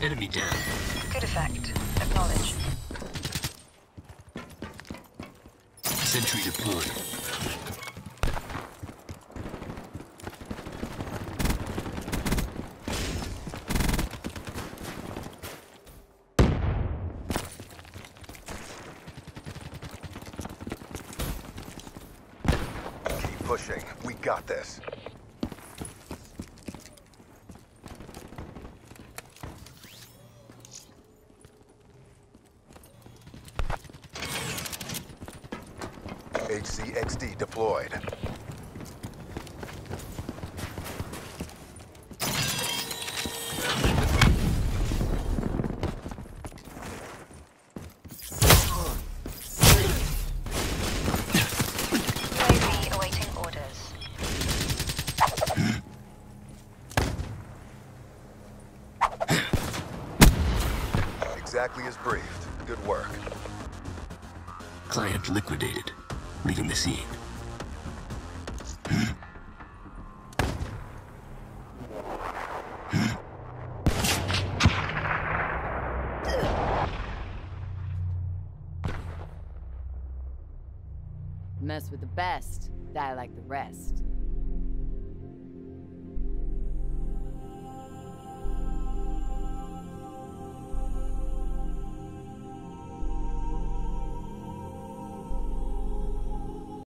Enemy down. Good effect. Acknowledged. Sentry deployed. Keep pushing. We got this. HCXD deployed. UAV awaiting orders. Exactly as briefed. Good work. Client liquidated. Leaving the scene. Mess with the best, die like the rest.